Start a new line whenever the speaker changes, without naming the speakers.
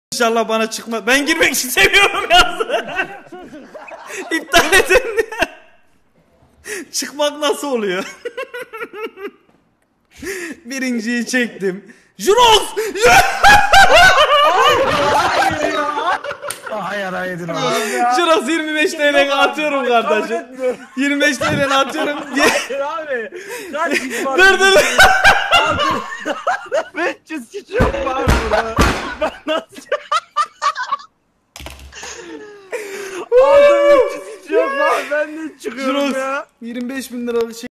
İnşallah bana çıkma. Ben girmek istemiyorum yazdı. İptal edin. Çıkmak nasıl oluyor? Birinciyi çektim. Jurox!
Hayır.
Jurox 25 TL atıyorum kardeşim. 25 TL atıyorum.
Hayır abi. Kaç kişi var?
Dur.
500 kişi yok var burada. Ben nasıl... Abi 300 kişi yok var. Ben de çıkıyorum
Jurox
ya.
25.000 liralık şey.